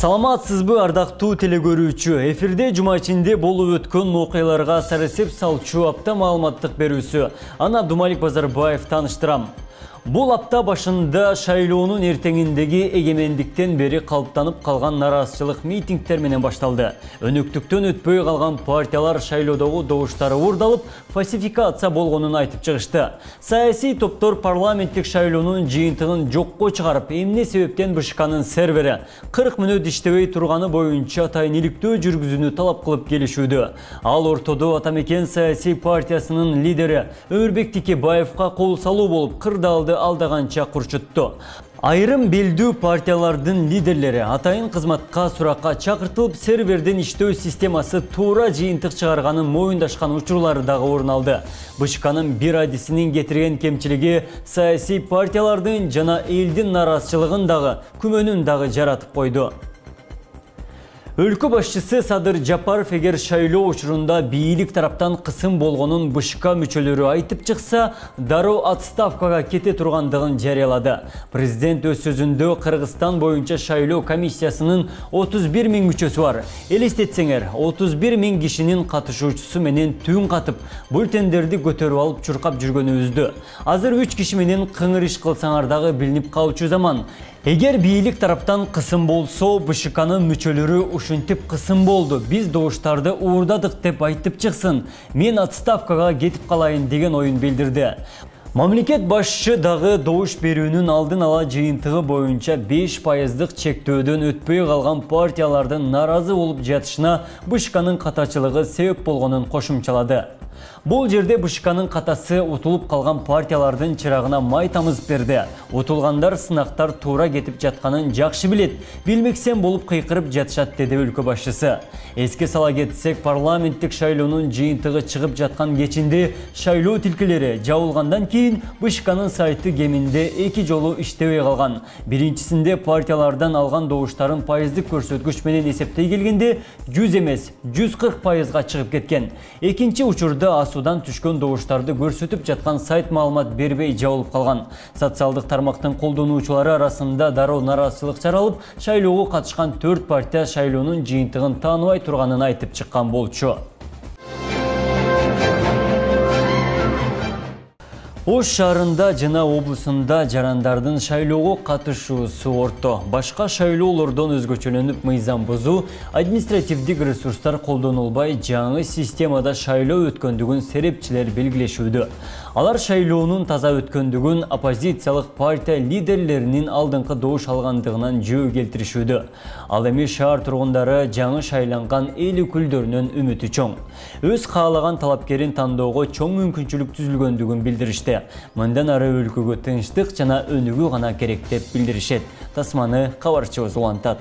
Саламатсызбы ардактуу телекөрүүчү. Эфирде жума ичинде болуп өткөн окуяларга сарысеп салчу апта маалыматтык берүүсү. Аны Абдумалик Базарбаев таныштырам. Бул апта башында шайлоонун эртеңиндеги эгемендиктен бери калыптанып калган нараазычылык митингтер менен башталды. Өнөктүктөн өтпөй калган партиялар шайлоодогу добуштары уурдалып, фальсификация болгонун айтып чыгышты. Саясий топтор парламенттик шайлоонун жыйынтыгын жокко чыгарып, эмне себептен БШКнын сервери 40 мүнөт иштебей турганы боюнча атайын иликтөө жүргүзүүнү талап кылып келишүүдө. Ал ортодо Атамекен саясий партиясынын лидери Өмүрбек Текебаевка кол салуу болуп, кырдаалды алдаганча курчутту. Айрым белдүү партиялардын лидерлери атайын кызматка суракка чакыртылып, сервердин иштөө системасы туура жыйынтык чыгарганын моюндашкан учурлары дагы орун алды. БШКнын бир адисинин кетирген кемчилиги саясий партиялардын жана элдин нараазычылыгын дагы, күмөнүн дагы жаратып койду. Өлкө башчысы Садыр Жапаров эгер шайлоо учурунда бийлик тараптан кысым болгонун БШК мүчөлөрү айтып чыкса, дароо отставкага кете тургандыгын жарыялады. Президент өз сөзүндө Кыргызстан боюнча шайлоо комиссиясынын 31 000 мүчөсү бар. Элестетсеңер, 31 000 кишинин катышуучусу менен түн катып, бюллетендерди көтөрүп алып чуркап жүргөнүбүздү. Азыр 3 киши менен кыңыр иш кылсаңар дагы билинип калчу заман. Эгер бийлик тараптан кысым болсо, БШКнын мүчөлөрү ушинтип кысым болду, биз добуштарды уурдадык деп айтып чыксын, мен отставкага кетип калайын деген оюн билдирди. Мамлекет башчы дагы добуш берүүнүн алдын ала жыйынтыгы боюнча 5% чектөөдөн өтпөй калган партиялардын наразы болуп жатышына БШКнын катачылыгы себеп болгонун кошумчалады. Бул жерде БШКнын катасы утулуп калган партиялардын чырагына май тамызып берди. Утулгандар сынактар туура кетип жатканын жакшы билет, билмексен болуп кыйкырып жатышат, деди өлкө башчысы. Эске сала кетсек, парламенттик шайлоонун жыйынтыгы чыгып жаткан кечинде шайлоо тилкелери жабылгандан кийин БШКнын сайты кеминде 2 жолу иштебей калган. Биринчисинде партиялардан алган добуштарын пайыздык көрсөткүч менен эсептей келгенде 100 эмес, 140%га чыгып кеткен. Экинчи учурда асудан түшкөн добуштарды көрсөтүп жаткан сайт маалымат бербей жабылып калган. Социалдык тармактын колдонуучулары арасында дароо нараазычылык жаралып, шайлоого катышкан 4 партия шайлоонун жыйынтыгын тааныбай турганын айтып чыккан болчу. Ош шаарында жана облусунда жарандардын шайлоого катышуусу орто. Башка шайлоолордон өзгөчөлөнүп мыйзам бузуу, административдик ресурстар колдонулбай жаңы системада шайлоо өткөндүгүн серепчилер белгилешүүдө. Алар шайлоонун таза өткөндүгүн оппозициялык партия лидерлеринин алдыңкы добуш алгандыгынан жөө келтиришүүдө. Ал эми шаар тургундары жаңы шайланган эл өкүлдөрүнөн үмүтү чоң. Өз каалаган талапкерин тандоого чоң мүмкүнчүлүк түзүлгөндүгүн билдиришти. Мындан ары өлкөгө тынчтык жана өнүгүү гана керек деп билдиришет. Тасманы кабарчыбыз улантат.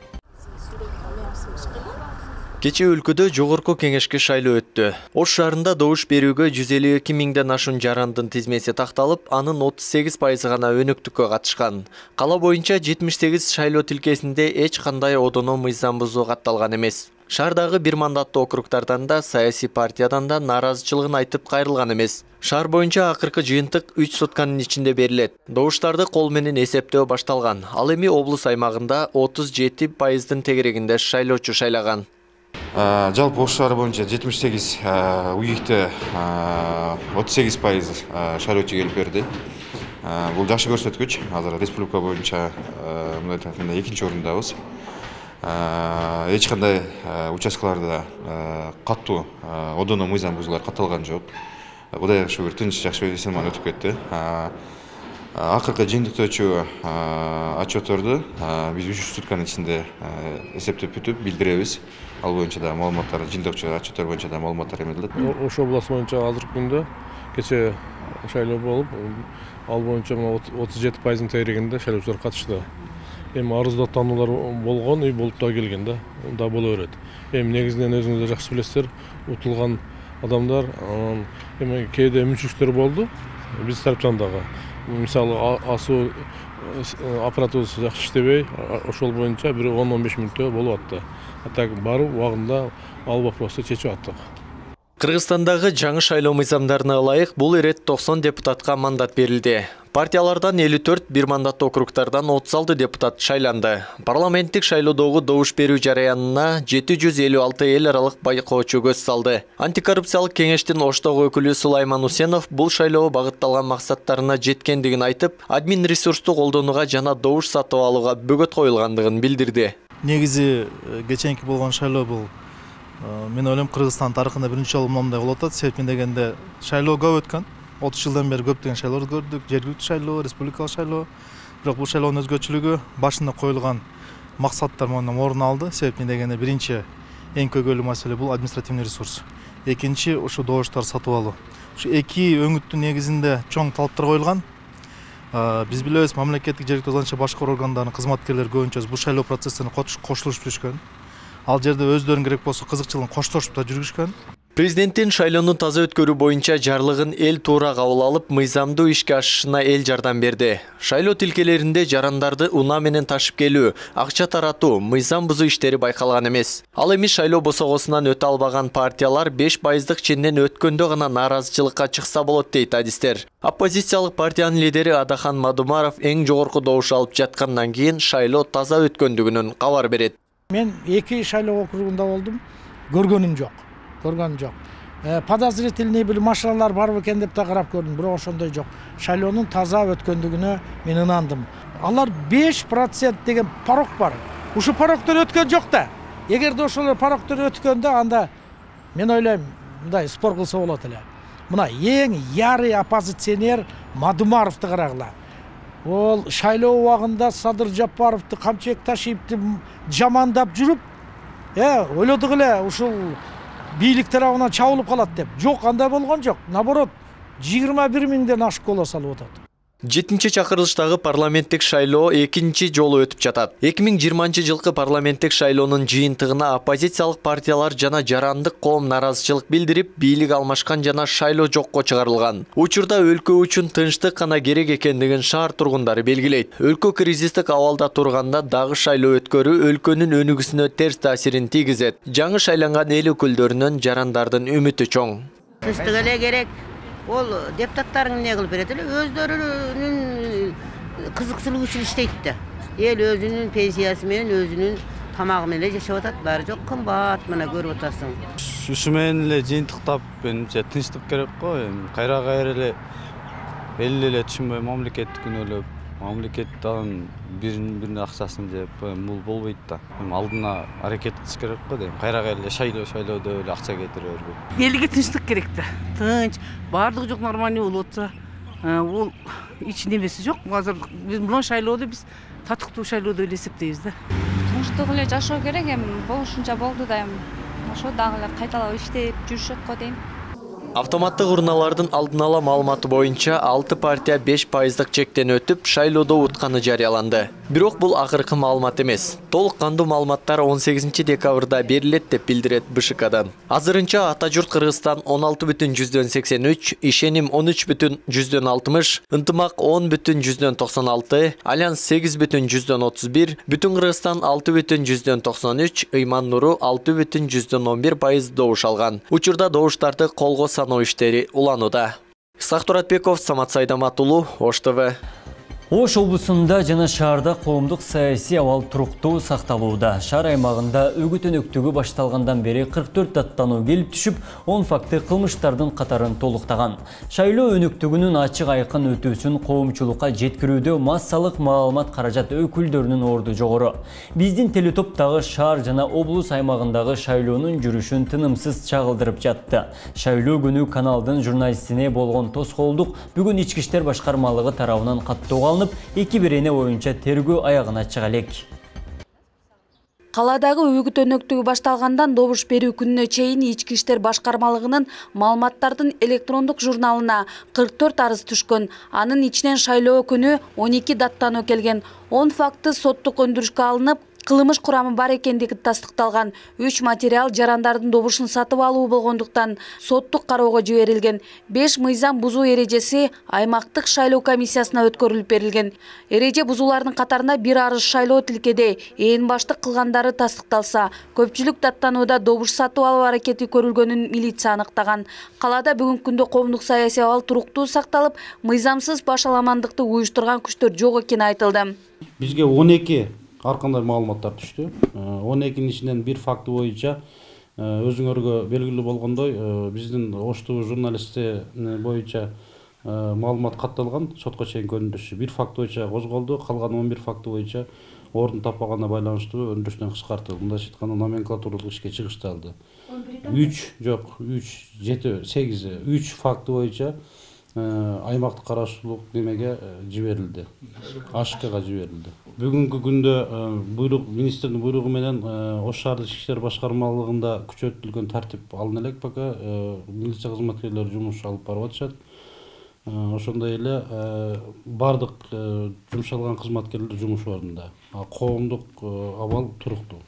Кече өлкөдө жогорку кеңешке шайлоо өттү. Ош шаарында добуш берүүгө 152 000ден ашуун жарандын тизмеси такталып, анын 38% гана өнөктүккө катышкан. Кала боюнча 78 шайлоо тилкесинде эч кандай одоно мыйзам бузуу катталган эмес. Шаардагы бир мандаттуу округдардан да, саясий партиядан да нараазычылыгын айтып кайрылган эмес. Шаар боюнча акыркы жыйынтык 3 сутканын ичинде берилет. Добуштарды кол менен эсептөө башталган. Ал эми облус аймагында 37%дын тегерегинде шайлоочу шайлаган. Жалпы Ош шаары боюнча 78 уюкта 38% шайлоочу келип берди. Бул жакшы көрсөткүч. Азыр республика боюнча мындай тарапында экинчи орундабыз. Эч кандай участкаларда каттуу одоно мыйзам бузуулар катталган жок. Кудайга шүгүр, тынч жакшы эсен өтүп кетти. Акыркы жыйынтыктоочу отчетторду биз 3 сутканын ичинде эсептеп бүтүп билдиребиз. Ал боюнча да маалыматтар, жыйынтыктоочу отчеттор боюнча да маалыматтар эмилдет. Ош областы боюнча азыркы күндө кече шайлоо болуп, ал боюнча 37%дын тегерегинде шайлоочулар катышты. Эми арызда таануулар болгон, болуп да келген да боло берет. Эми негизинен өзүңүздөр жакшы билесиздер, утулган адамдар, эми кээде мүмкүнчүлүктөр болду. Биз тараптан дагы мисалы асуу аппаратурасы жакшы иштебей, ошол боюнча бир 10-15 мүнөттө болуп атты. Так барып убагында ал вопросту чечип аттык. Кыргызстандагы жаңы шайлоо мыйзамдарына ылайык бул ирет 90 депутатка мандат берилди. Партиялардан 54, бир мандаттуу округтардан 36 депутат шайланды. Парламенттик шайлоодогу добуш берүү жараянына 756 эл аралык байкоочу көз салды. Антикоррупциялык кеңештин Оштогу өкүлү Сулайман Усенов бул шайлоо багытталган максаттарына жеткендигин айтып, админ ресурсту колдонууга жана добуш сатып алууга бөгөт коюлгандыгын билдирди. Негизи кеченки болгон шайлоо бул мен ойлойм Кыргызстан тарыхында биринчи жолу мындай болуп атат. Себеби дегенде шайлоо көп өткөн. 30 жылдан бери көптөгөн шайлоолорду көрдүк. Жергиликтүү шайлоо, республикалык шайлоо. Бирок бул шайлоонун өзгөчөлүгү башында коюлган максаттар менен орун алды. Себеби дегенде биринчи эң көйгөйлүү маселе бул административный ресурс. Экинчи ушу добуштар сатып алуу. Ушу эки өңүттүн негизинде чоң талаптар коюлган. Биз билебиз, мамлекеттик жергиликтүү азанча башкаруу органдарынын кызматкерлери көбүнчө бул шайлоо процессине кошулушуп жүрүшкөн. Ал жерде өздөрүн керек болсо кызыкчылыгын коштошуп да жүргүзгөн. Президенттин шайлоону таза өткөрүү боюнча жарлыгын эл туура кабыл алып, мыйзамдуу ишке ашышына эл жардам берди. Шайлоо тилкелеринде жарандарды унаа менен ташып келүү, акча таратуу, мыйзам бузуу иштери байкалган эмес. Ал эми шайлоо босогосунан өтө албаган партиялар 5% ченден өткөндө гана нааразычылыкка чыкса болот дейт адистер. Оппозициялык партиянын лидери Адахан Мадумаров эң жогорку добуш алып жаткандан кийин шайлоо таза өткөндүгүнөн кабар берет. Мен 2 шайлоо округунда болдум, көргөнүм жок. Подозрительный бир машиналар бар экен деп да карап көрдүм, бирок ошондой жок. Шайлоонун таза өткөндүгүнө мен ынандым. Алар 5% деген порог бар. Ушу порогдон өткөн жок да. Эгерде ошол порогдон өткөндө анда мен ойлойм, мындай спор кылса болот эле. Мына эң ярый оппозиционер Мадумаровду карагыла. Ол шайлоо убагында Садыр Жапаровду камчек ташыйпты жамандап жүрүп, ойлодук эле ушул бийлик тарабынан чабылып калат деп. Жок, андай болгон жок. Наоборот, 21 миңден ашык голос алып атат. 7-чи чакырылыштагы парламенттик шайлоо экинчи жолу өтүп жатат. 2020-жылкы парламенттик шайлоонун жыйынтыгына оппозициялык партиялар жана жарандык коом нааразычылык билдирип, бийлик алмашкан жана шайлоо жокко чыгарылган. Учурда өлкө үчүн тынчтык гана керек экендигин шаар тургундары белгилейт. Өлкө кризистик абалда турганда дагы шайлоо өткөрүү өлкөнүн өнүгүүсүнө терс таасирин тийгизет. Жаңы шайланган эл өкүлдөрүнөн жарандардын үмүтү чоң. Тынчтык эле керек. Ол депутаттарын не кылып берет эле, өздөрүнүн кызыкчылыгы үчүн иштейт да. Эл өзүнүн пенсиясы менен, өзүнүн тамагы менен жашап атат, баары жок, кымбат мына көрүп атасың. Ушу менен эле жыйынтыктап, менимче тынчтык керек го. Кайра эле эл эле түшүнбөй мамлекеттик күнөөлөп, мамлекет дагы бирин акчасын жеп, бул болбойт да. Алдына аракет кылыш керек го дейм. Кайра эле шайлоо деп эле акча кетире бербей. Элге тынчтык керек да. Тынч, баардыгы жок нормальный болуп атса, ол ичинде эмеси жок. Азыр мына шайлоодо биз татыктуу шайлоо деп эсептейбиз да. Тынчтык эле жашоо керек, эми болушунча болду да, эми ошо дагы эле кайталап иштеп жүрүшөт го дейм. Автоматтык урналардын алдын ала маалыматы боюнча 6 партия 5% чектен өтүп, шайлоодо утканы жарыяланды. Бирок бул акыркы маалымат эмес. Толук кандуу маалыматтар 18 декабрда берилет деп билдирет БШКдан. Азырынча Ата журт Кыргызстан 16,83, Ишеним 13,60, Ынтымак 10,96, Альянс 8,31, Бүтүн Кыргызстан 6,93, Ыйман Нуру 6,11% добуш алган. Учурда добуштарды колго саноо иштери уланууда. Исхак Туратбеков, Самат Сайдамат уулу, Ош ТВ. Ош облысында жана шаарда коомдук саясий абал туруктуу сакталууда. Шаар аймагында үгүт өнөктүгү башталгандан бери 44 даттануу келип түшүп, 10 факты кылмыштардын катарын толуктаган. Шайлоо өнөктүгүнүн ачык айкын өтүүсүн коомчулукка жеткирүүдө массалык маалымат каражат өкүлдөрүнүн орду жогору. Биздин телетоп дагы шаар жана облус аймагындагы шайлоонун жүрүшүн тынымсыз чагылдырып жатты. Шайлоо күнү каналдын журналистине болгон тоскоолдук бүгүн Ички иштер башкармалыгы тарабынан каттоого 2 бирене боюнча тергөө аягына чыга элек. Каладагы үгүт өнөктүгү башталгандан добуш берүү күнүнө чейин Ички иштер башкармалыгынын маалыматтардын электрондук журналына 44 арыз түшкөн. Анын ичинен шайлоо күнү 12 даттануу келген. 10 факты соттук өндүрүшкө алынып, кылмыш курамы бар экендиги тастыкталган. 3 материал жарандардын добушун сатып алуу болгондуктан соттук кароого жиберилген. 5 мыйзам бузуу эрежеси аймактык шайлоо комиссиясына өткөрүлүп берилген. Эреже бузуулардын катарына бир арыз шайлоо тилкеде ээн баштык кылгандары тастыкталса, көпчүлүк даттанууда добуш сатып алуу аракети көрүлгөнүн милиция аныктаган. Калаада бүгүнкү күндө коомдук саясий абал туруктуу сакталып, мыйзамсыз башаламандыкты уюштурган күчтөр жок экени айтылды. Бизге 12 ар кандай маалыматтар түштү. 12-нин ичинен бир факты боюнча өзүңөргө белгилүү болгондой, биздин Оштуу журналисти боюнча маалымат катталган, сотко чейин өндүрүш. Бир факт боюнча козголду, калган 11 факты боюнча ордун таппаганына байланыштуу өндүрүштөн кыскартылды. Мындайча айтканда номенклатуралык ишке чыгышталды. 3 факты боюнча аймактык караштуулук немеге жиберилди. АШКга жиберилди. Бүгүнкү күндө министрдин буйругу менен Ош шаардык ички иштер башкармалыгында күчөтүлгөн тартип алына элек пока милиция кызматкерлери жумуш алып барып атышат. Ошондой эле бардык жумшалган кызматкерлер жумуш ордунда. Коомдук абал туруктуу.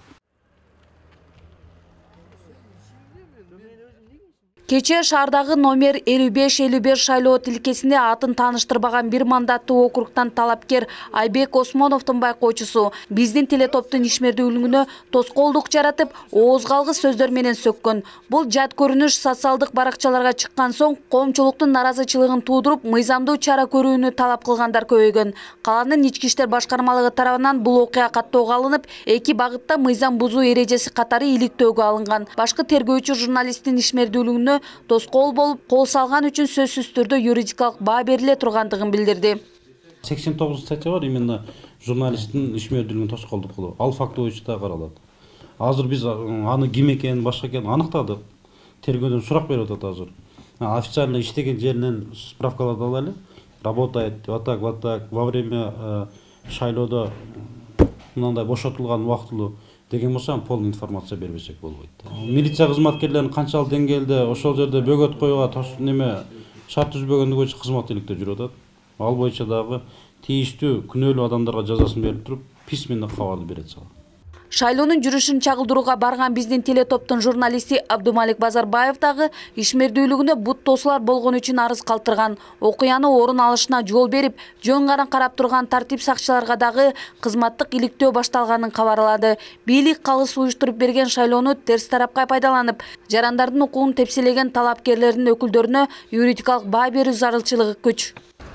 Кече шаардагы номер 55-55 шайлоо тилкесинде атын тааныштырбаган бир мандаттуу округтан талапкер Айбек Осмоновдун байкоочусу биздин телетоптун ишмердүүлүгүнө тоскоолдук жаратып, ооз калгыс сөздөр менен сөккөн. Бул жат көрүнүш социалдык баракчаларга чыккан соң коомчулуктун наразычылыгын туудуруп, мыйзамдуу чара көрүүнү талап кылгандар көбөйгөн. Калаанын ички иштер башкармалыгы тарабынан бул окуя каттоого алынып, 2 багытта мыйзам бузуу эрежеси катары иликтөөгө алынган. Башкы тергөөчү журналисттин ишмердүүлүгүнө тоскоол болуп, кол салган үчүн сөзсүз түрдө юридикалык баа бериле тургандыгын билдирди. 89 статья бар, именно журналисттин ишмердүүлүгүн тоскоолдук кылуу. Ал факты боюнча да каралат. Азыр биз аны ким экенин, башка экенин аныктадык. Тергөөдөн сурак берип атат азыр. Официально иштеген жеринен справкаларды алалы. Работает вот так, во время шайлоодо мындай бошотулган убактылуу деген болсо полный информация бербесек болбойт. Милиция кызматкерлерин канчалык деңгээлде ошол жерде бөгөт коюуга шарт түзбөгөндүгү боюнча кызмат иликтеп жүрүп атат. Ал боюнча дагы тийиштүү күнөөлүү адамдарга жазасын берип туруп, письменно кабарды берет сала. Шайлоонун жүрүшүн чагылдырууга барган биздин телетоптун журналисти Абдумалик Базарбаев дагы ишмердүүлүгүнө бут тосулар болгон үчүн арыз калтырган. Окуяны орун алышына жол берип, жөн каран карап турган тартип сакчыларга дагы кызматтык иликтөө башталганын кабарлады. Бийлик калыс уюштуруп берген шайлоону терс тарапка пайдаланып, жарандардын укугун тепселеген талапкерлердин өкүлдөрүнө юридикалык баа берүү зарылчылыгы күч.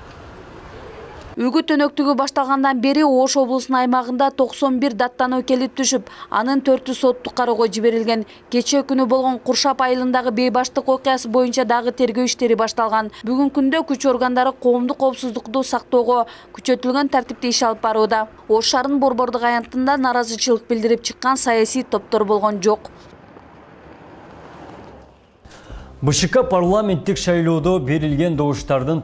Үгүт өнөктүгү башталгандан бери Ош облусунун аймагында 91 даттануу келип түшүп, анын 4-ü соттук кароого жиберилген. Кечээ күнү болгон Куршап айылындагы бейбаштык окуясы боюнча дагы тергөө иштери башталган. Бүгүнкү күндө күч органдары коомдук коопсуздукту сактоого күчөтүлгөн тартипте иш алып барууда. Ош шаарынын борбордук аянтында наразычылык билдирип чыккан саясий топтор болгон жок. БШК парламенттик шайлоодо берилген добуштардын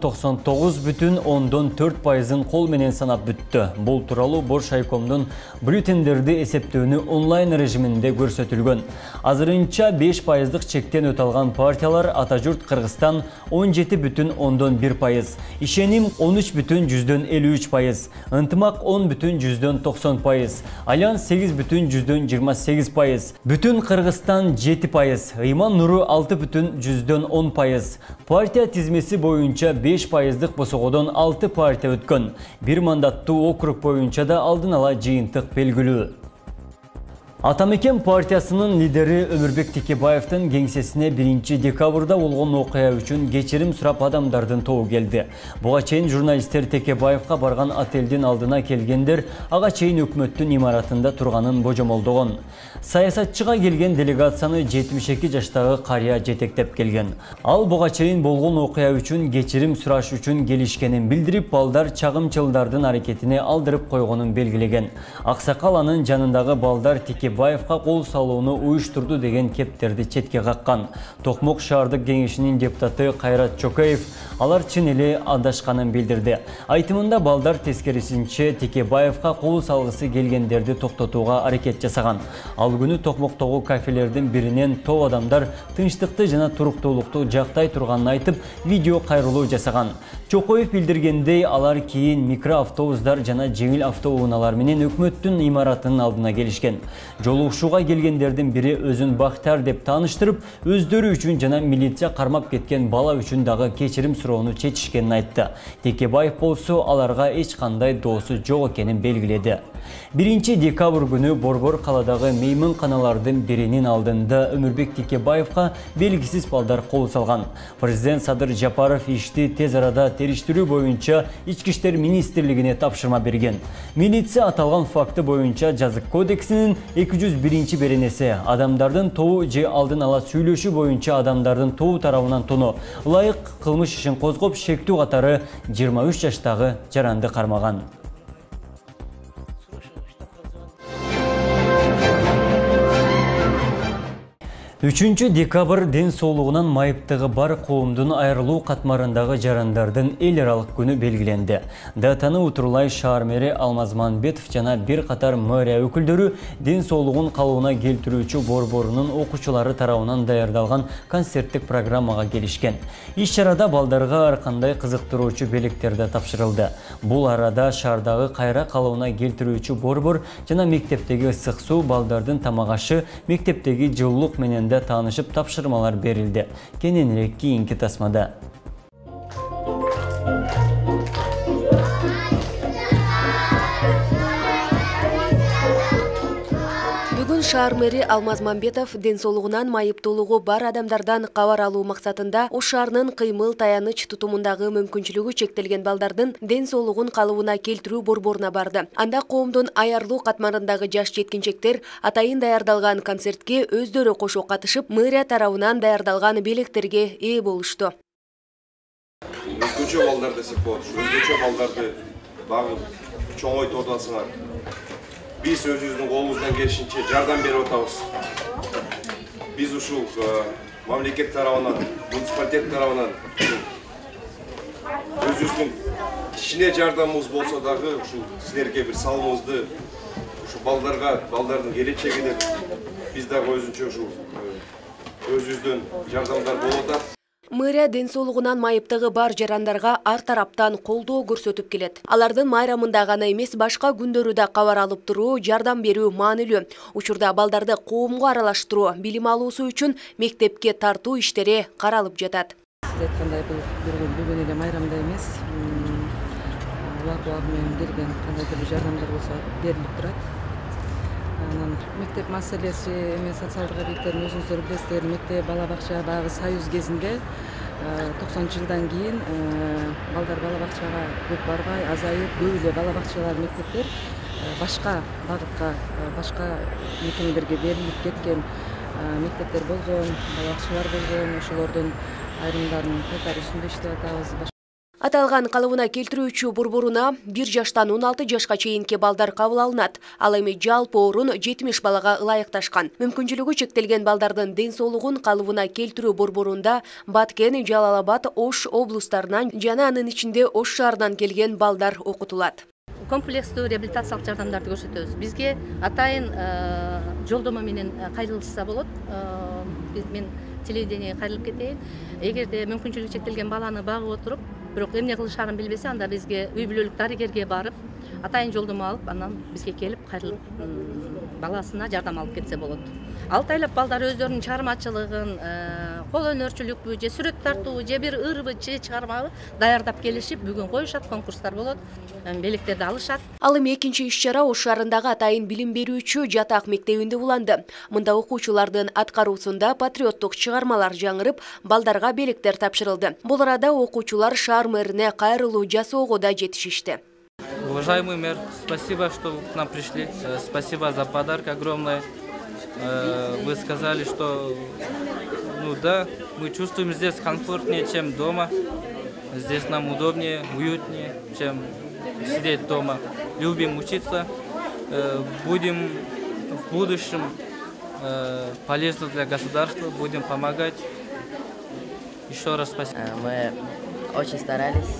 99,4%-ын кол менен санап бүттү. Бул тууралуу Бош айкомдун бюллетендерди эсептөөнү онлайн режиминде көрсөтүлгөн. Азырынча 5%-дык чектен өтө алган партиялар Атажурт Кыргызстан 17,1%, Ишеним 13,53%, Ынтымак 10,90%, Альянс 8,28%, Бүтүн Кыргызстан 7%, Ыйман Нуру 6,10%, партия тизмеси боюнча 5%-дык босогодон 6 партия өткөн. Бир мандаттуу округ боюнча да алдын ала жыйынтык белгилүү. Атамекен партиясынын лидери Өмүрбек Текебаевдин кеңсесине 1 декабрда болгон окуя үчүн кечирим сурап адамдардын тобу келди. Буга чейин журналисттер Текебаевга барган отелдин алдына келгендер ага чейин өкмөттүн имаратында турганын божомолдогон. Саясатчыга келген делегацияны 72 жаштагы карыя жетектеп келген. Ал буга чейин болгон окуя үчүн кечирим сураш үчүн келишкенин билдирип, балдар чагымчылдардын аракетине алдырып койгонун белгилеген. Аксакал анын жанындагы балдар Текебаевга кол салууну уюштурду деген кептерди четке каккан. Токмок шаардык кеңешинин депутаты Кайрат Чокеев Алар чын эле адашканын билдирди. Айтымында балдар тескерисинче Текебаевка кол салгысы келгендерди токтотууга аракет жасаган. Ал күнү Токмоктогу кафелердин биринен топ адамдар тынчтыкты жана туруктуулукту жактай турганын айтып, видео кайрылуу жасаган. Чокоев билдиргендей, алар кийин микроавтобустар жана жеңил автоунаалар менен өкмөттүн имаратынын алдына келишкен. Жолугушууга келгендердин бири өзүн бактар деп тааныштырып, өздөрү үчүн жана милиция кармап кеткен бала үчүн дагы кечирим суроону чечишкенин айтты. Текебаев болсо аларга эч кандай доосу жок экенин белгиледи. 1 декабрь күнү Борбор каладагы мейманканалардын биринин алдында Өмүрбек Текебаевка белгисиз балдар кол салган. Президент Садыр Жапаров ишти тез арада териштирүү боюнча Ички иштер министрлигине тапшырма берген. Милиция аталган факты боюнча Жазык кодексинин 201 беренеси адамдардын тобу же алдын ала сүйлөшүү боюнча адамдардын тобу тарабынан тоно ылайык кылмыш ишин козгоп шектүү катары 23 жаштагы жаранды кармаган. 3 декабрь ден соолугунан майыптыгы бар коомдун айрылуу катмарындагы жарандардын эл аралык күнү белгиленди. Датаны Утурлай шаар мэри Алмазманбетов жана бир катар мэрия өкүлдөрү ден соолугун калыбына келтирүүчү борборунун окуучулары тарабынан даярдалган концерттик программага келишкен. Иш-чарада балдарга ар кандай кызыктыруучу белектер да тапшырылды. Бул арада шаардагы кайра калыбына келтирүүчү борбор жана мектептеги ысык суу, балдардын тамак ашы, мектептеги жылуулук менен таанышып тапшырмалар берилди. Кененирээк кийинки тасмада. Бүгүн шаар мэри Алмазманбетов ден соолугунан майыптуулугу бар адамдардан кабар алуу максатында ош шаарынын кыймыл таяныч тутумундагы мүмкүнчүлүгү чектелген балдардын ден соолугун калыбына келтирүү борборуна барды. Анда коомдун айрылуу катмарындагы жаш жеткинчектер атайын даярдалган концертке өздөрү кошо катышып, мэрия тарабынан даярдалган белектерге ээ болушту. Өзгөчө балдар десек болот. Өзгөчө балдарды багып чоңойтуп атасыңар. Biz özümüzün kolumuzdan gelişince yardım berip atабыз. Biz ушул мамлекет тарабынан, муниципалитет тарабынан өзүбүздүн кичине жардамыбыз болсо дагы ушул силерге бир салымыбызды ушул балдарга, балдардын келечеги деп биз дагы өзүнчө ушул өзүбүздөн жардамдар болуп атат. Мэрия ден соолугунан майыптыгы бар жарандарга ар тараптан колдоо көрсөтүп келет. Алардын майрамында гана эмес, башка күндөрү да кабар алып туруу, жардам берүү маанилүү. Учурда балдарды коомго аралаштыруу, билим алуусу үчүн мектепке тартуу иштери каралып жатат. Сиз айткандай, бул бүгүн эле майрамда эмес, улак менен берген кандайдыр бир жардамдар болсо берилип турат. Анан мектеп маселеси эми социалдык объекттердин өзүңүздөр билесиздер, мектеп, бала бакча баягы союз кезинде 90-жылдан кийин балдар бала бакчага көп барбай, азайып, көп эле бала бакчалар, мектептер башка багытка, башка мекемелерге берилип кеткен мектептер болгон, бала бакчалар болгон, ошолордун айрымдарын кайтаруу иштеп атабыз. Аталган калыбына келтирүүчү борборуна 1 жаштан 16 жашка чейинки балдар кабыл алынат. Ал эми жалпы орун 70 балага ылайыкташкан. Мүмкүнчүлүгү чектелген балдардын ден соолугун калыбына келтирүү борборунда Баткен, Жалал-Абад, Ош облустарынан жана анын ичинде Ош шаарынан келген балдар окутулат. Комплекстүү реабилитациялык жардамдарды көрсөтөбүз. Бизге атайын жолдомо менен кайрылышса болот. Мен телевидениеге кайрылып кетейин. Эгерде мүмкүнчүлүгү чектелген баланы багып отуруп, бирок эмне кылышарын билбесе, анда бизге үй бүлөлүк дарыгерге барып, атайын жолдомо алып, анан бизге келип кайрылып баласына жардам алып кетсе болот. Алтайлап балдар өздөрүнүн чыгармачылыгын, кол өнөрчүлүкпү, же сүрөт тартуу, же бир ырбы, же чыгармабы даярдап келишип, бүгүн коюшат, конкурстар болот, белектерди алышат. Ал эми экинчи иш-чара Ош шаарындагы атайын билим берүүчү жатак мектебинде уланды. Мында окуучулардын аткаруусунда патриоттук чыгармалар жаңырып, балдарга белектер тапшырылды. Бул арада окуучулар шаар мэрине кайрылуу жасоого да жетишишти. Уважаемый мэр, спасибо, что к нам пришли. Спасибо за подарок огромное. Вы сказали, что да, мы чувствуем здесь комфортнее, чем дома. Здесь нам удобнее, уютнее, чем сидеть дома. Любим учиться, будем в будущем полезны для государства, будем помогать. Еще раз спасибо. Мы очень старались.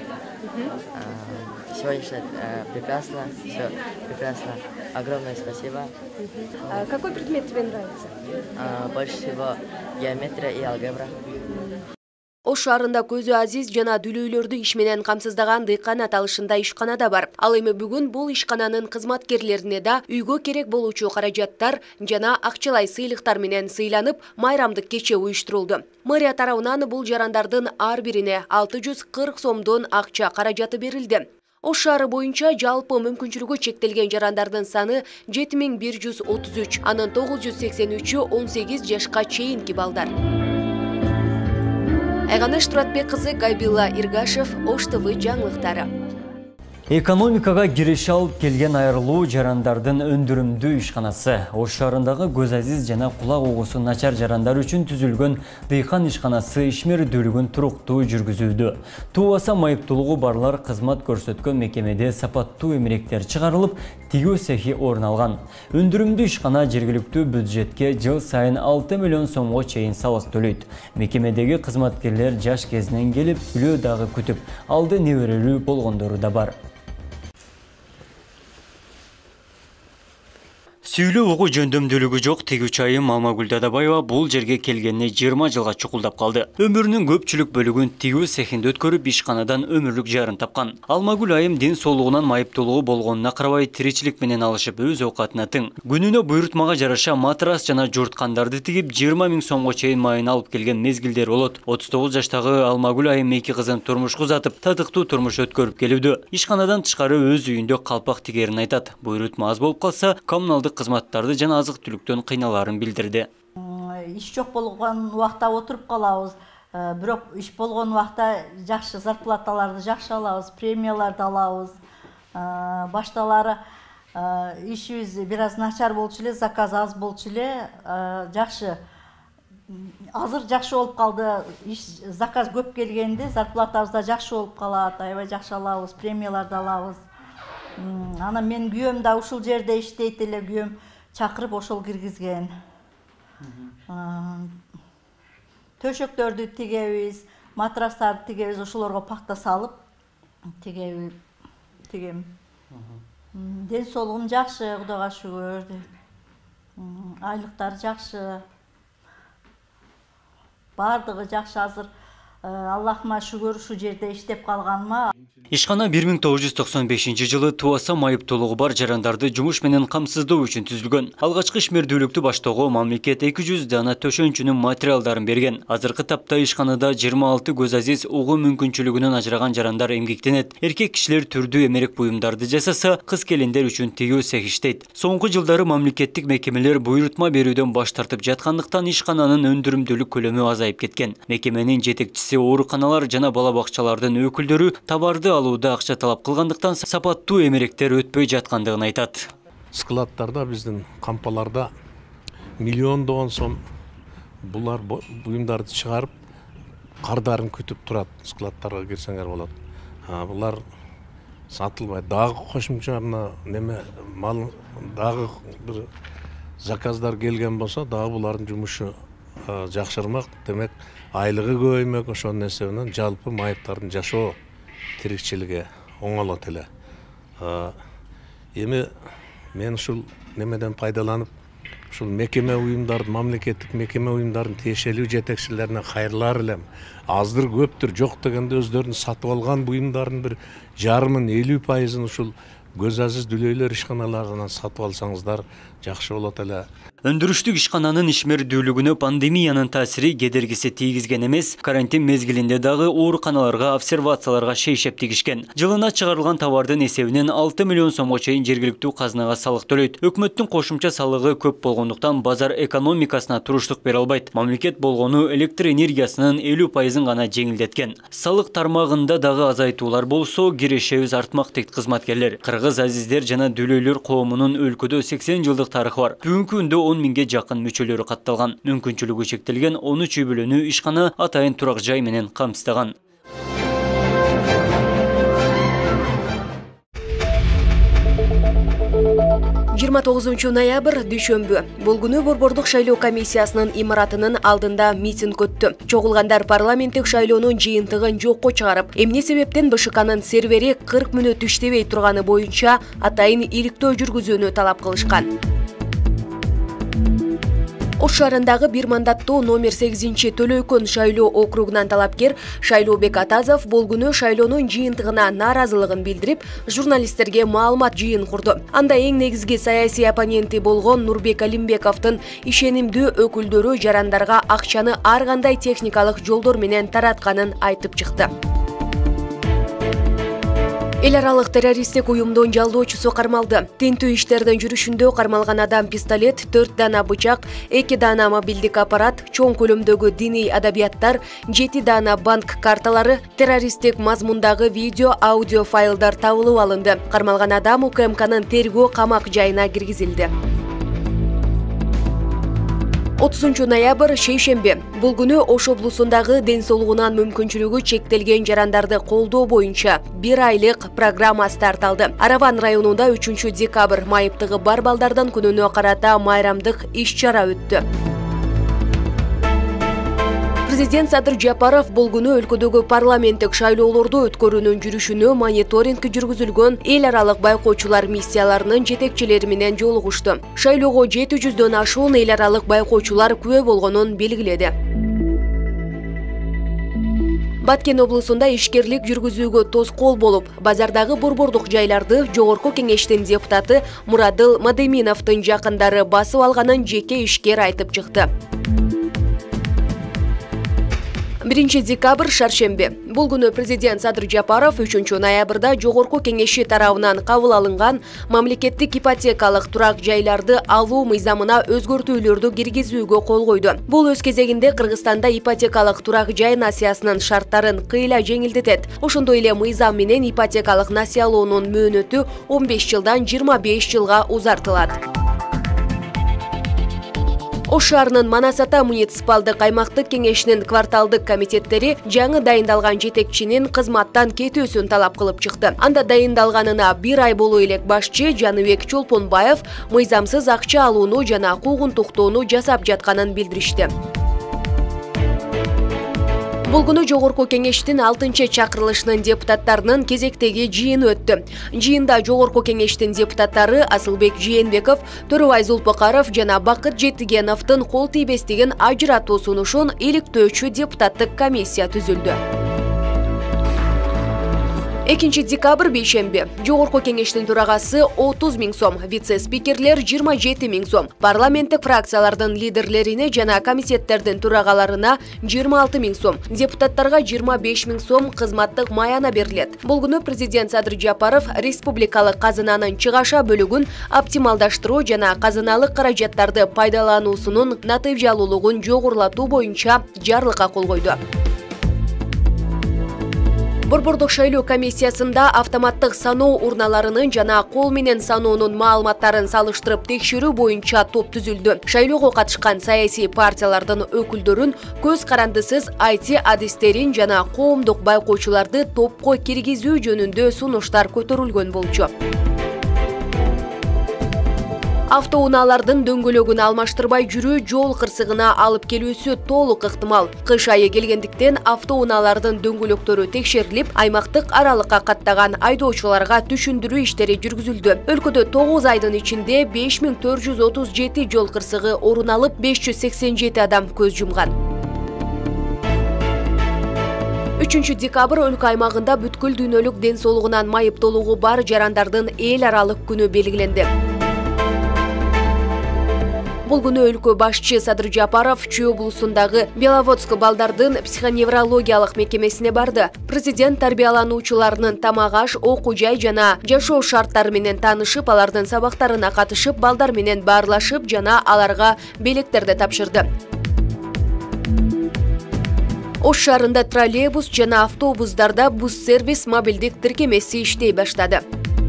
Сегодня прекрасно, все прекрасно. Огромное спасибо. Какой предмет тебе нравится? Больше всего геометрия и алгебра. Ош шаарында көзү азиз жана дүлөйлөрдү иш менен камсыздаган дыйкан аталышында ишкана да бар. Ал эми бүгүн бул ишкананын кызматкерлерине да үйгө керек болуучу каражаттар жана акчалай сыйлыктар менен сыйланып, майрамдык кече уюштурулду. Мэрия тарабынан бул жарандардын ар бирине 640 сомдон акча каражаты берилди. Ош шаары боюнча жалпы мүмкүнчүлүгү чектелген жарандардын саны 7133, анын 983-ü 18 жашка чейинки балдар. Айганыш Туратбек кызы, Гайбилла Иргашев, Ош ТВ жаңылыктары. Экономикага киреше алып келген айрылуу жарандардын өндүрүмдүү ишканасы. Ош шаарындагы көз азиз жана кулак угусу начар жарандар үчүн түзүлгөн дыйкан ишканасы ишмердүүлүгүн туруктуу жүргүзүүдө. Туубаса майыптуулугу барлар кызмат көрсөткөн мекемеде сапаттуу эмеректер чыгарылып, тигүү цехи орун алган. Өндүрүмдүү ишкана жергиликтүү бюджетке жыл сайын 6 миллион сомго чейин салык төлөйт. Мекемедеги кызматкерлер жаш кезинен келип, үлөө дагы күтүп, алды неберелүү болгондору да бар. Сүйлөө угу жөндөмдүүлүгү жок тигүүчү айым Алмагүл Дадабаева бул жерге келгенине 20 жылга чукулдап калды. Өмүрүнүн көпчүлүк бөлүгүн тигүү цехинде өткөрүп, ишканадан өмүрлүк жарын тапкан. Алмагүл айым ден соолугунан майыптуулугу болгонуна карабай тиричилик менен алышып, өз оокатына тең. Күнүнө буйрутмага жараша матрас жана журткандарды тигип 20 000 сомго чейин майын алып келген мезгилдер болот. 39 жаштагы Алмагүл айым 2 кызын турмушка узатып, татыктуу турмуш өткөрүп келүүдө. Ишканадан тышкары өз үйүндө калпак тигерин айтат. Буйрутма аз болуп калса, коммуналдык кызматтарды жана азык-түлүктөн кыйналарын билдирди. Иш жок болгон убакта отуруп калабыз. Бирок иш болгон убакта жакшы зарплаталарды жакшы алабыз, премияларды алабыз. Башталары ишибиз бир аз начар болчу эле, заказ аз болчу эле, жакшы. Азыр жакшы болуп калды. Заказ көп келгенде зарплатабыз да жакшы болуп калат, аябай жакшы алабыз, премияларды алабыз. Ана мен күйөөм да ушул жерде иштейт эле, күйөөм чакырып ошол киргизген. Төшөктөрдү тигебиз, матрастарды тигебиз, ошолорго пакта салып тигем. Ден соолугум жакшы, Кудайга шүгүр. Айлыктар жакшы. Бардыгы жакшы азыр. Аллахыма шүгүр ушу жерде иштеп калганыма. Ишкана 1995 жылы туаса майыптуулугу бар жарандарды жумуш менен камсыздоо үчүн түзүлгөн. Алгачкы ишмердүүлүктү баштоого мамлекет 200 дана төшөнчүнүн материалдарын берген. Азыркы тапта ишканада 26 көз азиз угуу мүмкүнчүлүгүнөн ажыраган жарандар эмгектенет. Эркек кишилер түрдүү эмерек буюмдарды жасаса, кыз келиндер үчүн тигүү цех иштейт. Соңку жылдары мамлекеттик мекемелер буйрутма берүүдөн баш тартып жаткандыктан ишкананын өндүрүмдүүлүк көлөмү азайып кеткен. Мекеменин жетекчиси ооруканалар жана бала бакчалардын өкүлдөрү товарды алууда акча талап кылгандыктан сапаттуу эмеректер өтпөй жаткандыгын айтат. Складтарда биздин кампаларда миллиондогон сом булар буюмдарды чыгарып, кардарын күтүп турат. Складтарга кирсеңер болот. Булар сатылбайт. Дагы кошумча неме мал дагы бир заказдар келген болсо, дагы булардын жумушу жакшырмак. Демек, айлыгы көбөймөк, ошонун эсебинен жалпы майыптардын жашоо тирикчилиги оңолот эле. Эми мен ушул немеден пайдаланып, ушул мекеме уюмдардын, мамлекеттик мекеме уюмдардын тиешелүү жетекчилерине кайрылар элем. Аздыр көптүр жок дегенде өздөрүнүн сатып алган буюмдардын бир жарымын 50% ушул көз азиз дүлөйлөр ишканаларынан сатып алсаңыздар жакшы болот эле. Өндүрүштүк ишкананын ишмердүүлүгүнө пандемиянын таасири кедергиси тийгизген эмес, карантин мезгилинде дагы ооруканаларга, обсервацияларга шейшеп тигишкен. Жылына чыгарылган товардын эсебинен 6 миллион сомго чейин жергиликтүү казынага салык төлөйт. Өкмөттүн кошумча салыгы көп болгондуктан базар экономикасына туруштук бере албайт. Мамлекет болгону электр энергиясынын 50% гана жеңилдеткен. Салык тармагында дагы азайтуулар болсо, кирешебиз артмак дейт кызматкерлер. Кыргыз азиздер жана дүлөйлөр коомунун өлкөдө 80 жылдык тарыхы бар. Бүгүнкү күндө 10 миңге жакын мүчөлөрү катталган. Мүмкүнчүлүгү чектелген 13 үй бүлөнү ишкана атайын турак жай менен камсыздаган. 29 ноябрь дүйшөмбү. Бул күнү Борбордук шайлоо комиссиясынын имаратынын алдында митинг өттү. Чогулгандар парламенттик шайлоонун жыйынтыгын жокко чыгарып, эмне себептен БШКнын сервери 40 мүнөт иштебей турганы боюнча атайын иликтөө жүргүзүүнү талап кылышкан. Ош шаарындагы бир мандаттуу номер 8 Төлөйкөн шайлоо округунан талапкер Шайлообек Атазов бул күнү шайлоонун жыйынтыгына нааразылыгын билдирип, журналисттерге маалымат жыйын курду. Анда эң негизги саясий оппоненти болгон Нурбек Алимбековдун ишенимдүү өкүлдөрү жарандарга акчаны ар кандай техникалык жолдор менен таратканын айтып чыкты. Эл аралык террористтик уюмдун жалдоочусу кармалды. Тинтүү иштердин жүрүшүндө кармалган адам пистолет, 4 дана бычак, 2 дана мобилдик аппарат, чоң көлөмдөгү диний адабияттар, 7 дана банк карталары, террористтик мазмундагы видео, аудио файлдар табылып алынды. Кармалган адам УКМКнын тергөө камак жайына киргизилди. 30 ноябрь шейшембе. Бул күнү Ош облусундагы ден соолугунан мүмкүнчүлүгү чектелген жарандарды колдоо боюнча 1 айлык программа старт алды. Араван районунда 3 декабрь майыптыгы бар балдардын күнүнө карата майрамдык иш-чара өттү. Президент Садыр Жапаров бул күнү өлкөдөгү парламенттик шайлоолорду өткөрүүнүн жүрүшүнө мониторинг жүргүзүлгөн эл аралык байкоочулар миссияларынын жетекчилери менен жолугушту. Шайлоого 700дөн ашуун эл аралык байкоочулар күбө болгонун белгиледи. Баткен облусунда ишкерлик жүргүзүүгө тоскоол болуп, базардагы борбордук жайларды Жогорку кеңештин депутаты Мурадыл Мадеминовдун жакындары басып алганын жеке ишкер айтып чыкты. 1 декабрь шаршембе. Бул күнү президент Садыр Жапаров 3 ноябрда Жогорку кеңеши тарабынан кабыл алынган мамлекеттик ипотекалык турак жайларды алуу мыйзамына өзгөртүүлөрдү киргизүүгө кол койду. Бул өз кезегинде Кыргызстанда ипотекалык турак жай насыясынын шарттарын кыйла жеңилдетет. Ошондой эле мыйзам менен ипотекалык насыялоонун мөөнөтү 15 жылдан 25 жылга узартылат. Ош шаарынын Манас ата муниципалдык аймактык кеңешинин кварталдык комитеттери жаңы дайындалган жетекчинин кызматтан кетүүсүн талап кылып чыкты. Анда дайындалганына 1 ай болуу элек башчы Жаныбек Чолпонбаев мыйзамсыз акча алууну жана куугунтуктоону жасап жатканын билдиришти. Бул күнү Жогорку кеңештин 6-чакырылышынын депутаттарынын кезектеги жыйыны өттү. Жыйында Жогорку кеңештин депутаттары Асылбек Жээнбеков, Төрөбай Зулпукаров жана Бакыт Жетигеновдун кол тийбестигин ажыратуу сунушун иликтөөчү депутаттык комиссия түзүлдү. 2 декабрь бейшембе. Жогорку кеңештин турагасы 30 000 сом, вице-спикерлер 27 000 сом, парламенттик фракциялардын лидерлерине жана комитеттердин турагаларына 26 000 сом, депутаттарга 25 000 сом кызматтык маяна берилет. Бул күнү президент Садыр Жапаров республикалык казынанын чыгаша бөлүгүн оптималдаштыруу жана казыналык каражаттарды пайдалануусунун натыйжалуулугун жогорулатуу боюнча жарлыкка кол койду. Борбордук шайлоо комиссиясында автоматтык саноо урналарынын жана кол менен саноонун маалыматтарын салыштырып текшерүү боюнча топ түзүлдү. Шайлоого катышкан саясий партиялардын өкүлдөрүн көз карандысыз IT адистерин жана коомдук байкоочуларды топко киргизүү жөнүндө сунуштар көтөрүлгөн болчу. Автоунаалардын дөңгөлөгүн алмаштырбай жүрүү жол кырсыгына алып келүүсү толук ыктымал. Кыш айы келгендиктен автоунаалардын дөңгөлөктөрү текшерилип, аймактык аралыкка каттаган айдоочуларга түшүндүрүү иштери жүргүзүлдү. Өлкөдө 9 айдын ичинде 5437 жол кырсыгы орун алып, 587 адам көз жумган. 3 декабрь өлкө аймагында бүткүл дүйнөлүк ден соолугунан майыптуулугу бар жарандардын эл аралык күнү белгиленди. Бул күнү өлкө башчы Садыр Жапаров Чүй облусундагы Беловодск балдардын психоневрологиялык мекемесине барды. Президент тарбиялануучуларынын тамак аш, окуу жай жана жашоо шарттары менен таанышып, алардын сабактарына катышып, балдар менен баарлашып жана аларга белектерди тапшырды. Ош шаарында троллейбус жана автобустарда бус-сервис мобилдик тиркемеси иштей баштады.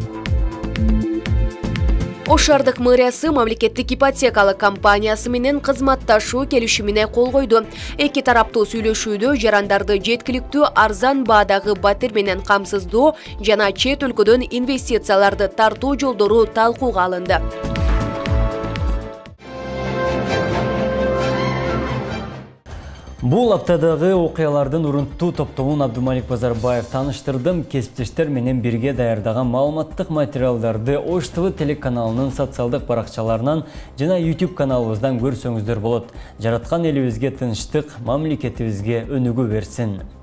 Ош шаардык мэриясы мамлекеттик ипотекалык компаниясы менен кызматташуу келишимине кол койду. Эки тараптуу сүйлөшүүдө жарандарды жеткиликтүү арзан баадагы батир менен камсыздоо жана чет өлкөдөн инвестицияларды тартуу жолдору талкууга алынды. Бул аптадагы окуялардын урунттуу топтомун Абдумалик Базарбаев таныштырдым. Кесиптештер менен бирге даярдаган маалыматтык материалдарды Ош ТВ телеканалынын социалдык баракчаларынан жана YouTube каналыбыздан көрсөңүздөр болот. Жараткан элибизге тынчтык, мамлекетибизге өнүгүү берсин.